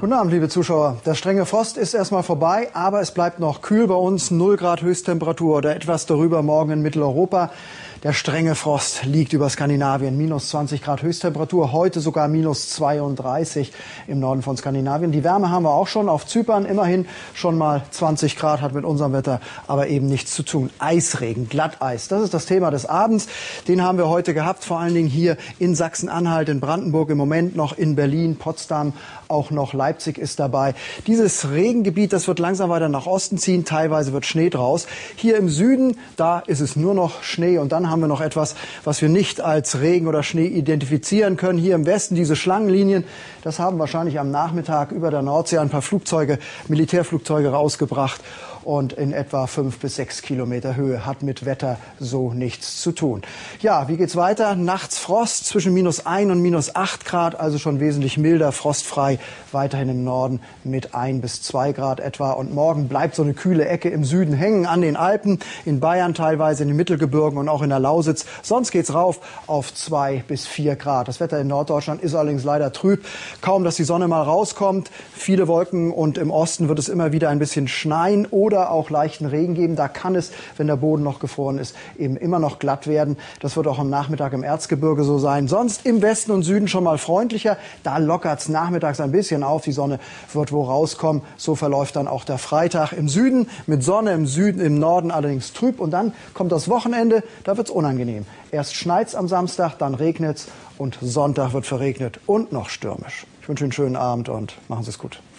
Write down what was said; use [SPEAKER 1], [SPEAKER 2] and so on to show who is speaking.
[SPEAKER 1] Guten Abend, liebe Zuschauer. Der strenge Frost ist erstmal vorbei, aber es bleibt noch kühl bei uns. 0 Grad Höchsttemperatur oder etwas darüber morgen in Mitteleuropa. Der strenge Frost liegt über Skandinavien. Minus 20 Grad Höchsttemperatur, heute sogar minus 32 im Norden von Skandinavien. Die Wärme haben wir auch schon auf Zypern. Immerhin schon mal 20 Grad, hat mit unserem Wetter aber eben nichts zu tun. Eisregen, Glatteis, das ist das Thema des Abends. Den haben wir heute gehabt, vor allen Dingen hier in Sachsen-Anhalt, in Brandenburg, im Moment noch in Berlin, Potsdam, auch noch Leipzig ist dabei. Dieses Regengebiet, das wird langsam weiter nach Osten ziehen. Teilweise wird Schnee draus. Hier im Süden, da ist es nur noch Schnee. Und dann haben wir noch etwas, was wir nicht als Regen oder Schnee identifizieren können. Hier im Westen diese Schlangenlinien, das haben wahrscheinlich am Nachmittag über der Nordsee ein paar Flugzeuge, Militärflugzeuge rausgebracht. Und in etwa 5 bis 6 Kilometer Höhe, hat mit Wetter so nichts zu tun. Ja, wie geht's weiter? Nachts Frost zwischen minus 1 und minus 8 Grad, also schon wesentlich milder, frostfrei, weiterhin im Norden mit 1 bis 2 Grad etwa. Und morgen bleibt so eine kühle Ecke im Süden hängen, an den Alpen, in Bayern teilweise, in den Mittelgebirgen und auch in der Lausitz. Sonst geht's rauf auf 2 bis 4 Grad. Das Wetter in Norddeutschland ist allerdings leider trüb. Kaum, dass die Sonne mal rauskommt, viele Wolken und im Osten wird es immer wieder ein bisschen schneien oder auch leichten Regen geben. Da kann es, wenn der Boden noch gefroren ist, eben immer noch glatt werden. Das wird auch am Nachmittag im Erzgebirge so sein. Sonst im Westen und Süden schon mal freundlicher. Da lockert es nachmittags ein bisschen auf. Die Sonne wird wo rauskommen. So verläuft dann auch der Freitag im Süden mit Sonne, im Süden, im Norden allerdings trüb. Und dann kommt das Wochenende. Da wird es unangenehm. Erst schneit's am Samstag, dann regnet's und Sonntag wird verregnet und noch stürmisch. Ich wünsche Ihnen einen schönen Abend und machen Sie es gut.